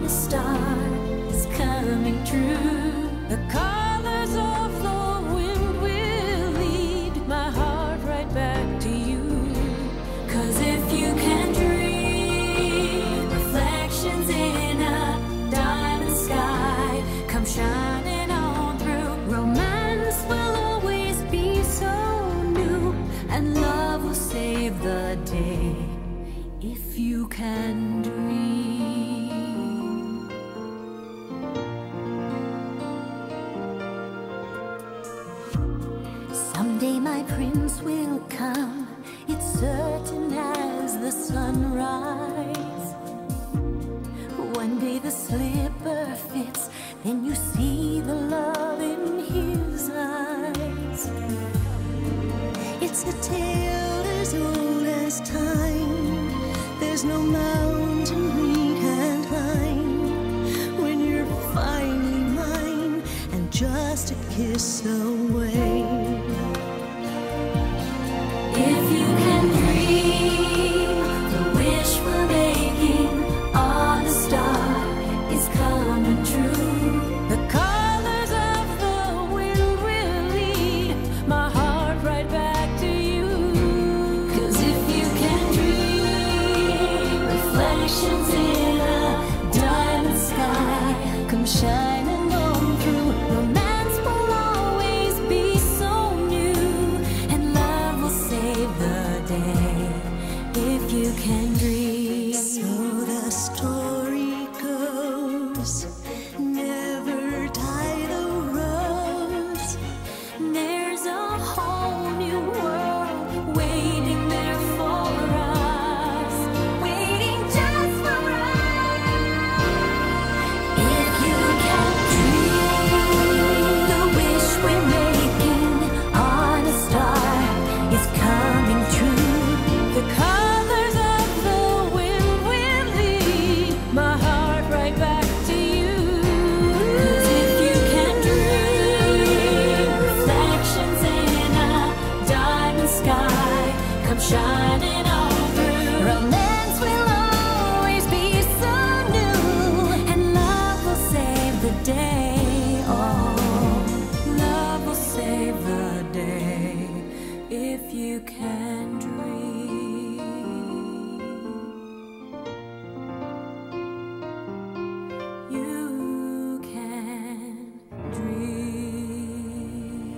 a star is coming true. The colors of the wind will lead my heart right back to you. 'Cause if you can dream reflections in a diamond sky, come shining on through. Romance will always be so new, and love will save the day if you can dream. Someday my prince will come, it's certain as the sunrise. One day the slipper fits, then you see the love in his eyes. It's a tale as old as time. There's no mountain we can't climb when you're finally mine and just a kiss away. If you can dream the wish we're making on a star is coming true. The colors of the wind will lead my heart right back to you. 'Cause if you can dream reflections in a diamond sky, come shining on through. Romance will always be so new, and love will save the day if you can dream. So the story goes, never die the rose. There's a whole new world waiting there for us, waiting just for us. If you can dream the wish we're making on a star is coming true. The colors of the wind will lead my heart right back to you. 'Cause if you can dream reflections in a diamond sky, come shining on through. Romance will always be so new, and love will save the day. Oh, love will save the day if you can dream. You can dream.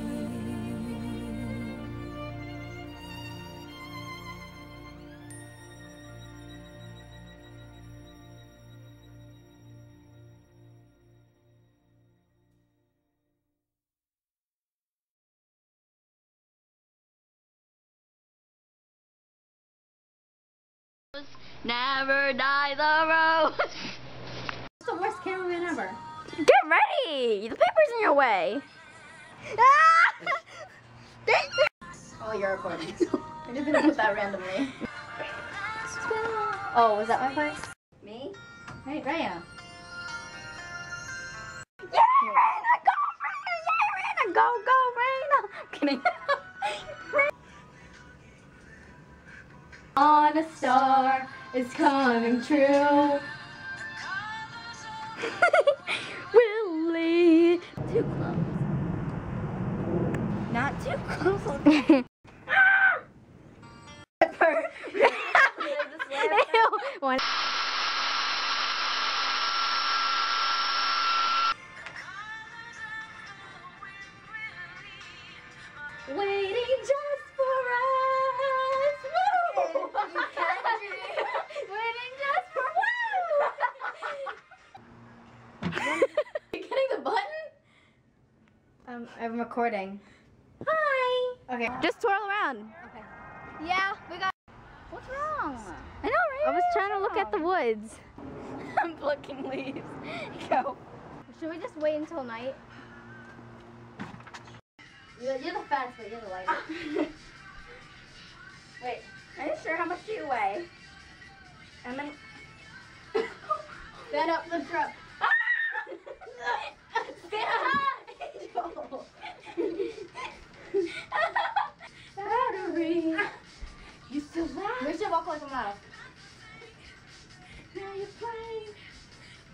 Never die the rose. It's the worst cameraman ever. Get ready! The paper's in your way. Oh, you're recording. I'm just gonna put that randomly. Oh, was that my voice? Me? Right, Raya. Yeah, Raina! Go, Raina! Yeah, Raina! Go, go, Raina! I'm kidding. On a star is coming true. Willie! Too close. Not too close. Okay. One. Waiting just for us. Woo! Waiting just for you getting the button? I'm recording. Hi! Okay. Just twirl around. Okay. Yeah, we got. What's wrong? I know, right? I was trying to look at the woods. I'm plucking leaves. Go. Should we just wait until night? You're the fattest, but you're the lightest. Wait, are you sure? How much do you weigh? I'm gonna stand up, lift her up. Stand high. Battery. You still laugh? We should walk like a mouse. Now you're playing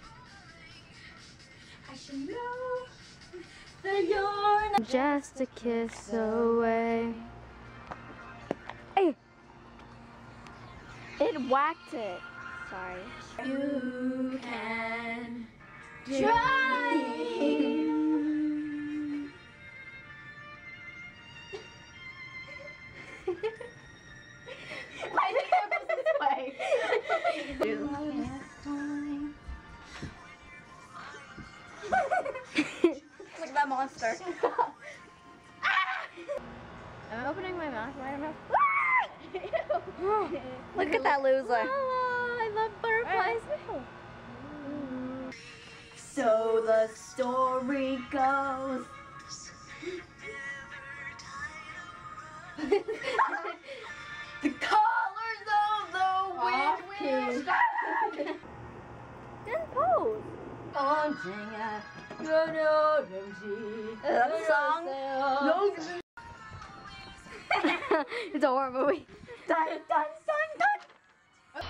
Just a kiss away. Hey! It whacked it. Sorry. You can try. I think it goes this way. Look at that monster. I'm opening my mouth right now. Look at that loser. I love butterflies. So the story goes. The colors of the wind will shine. Just pose. That song? No. It's a horror movie. Dun, dun, dun, dun.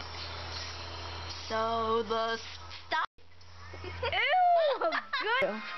So the stop. Ew! Good.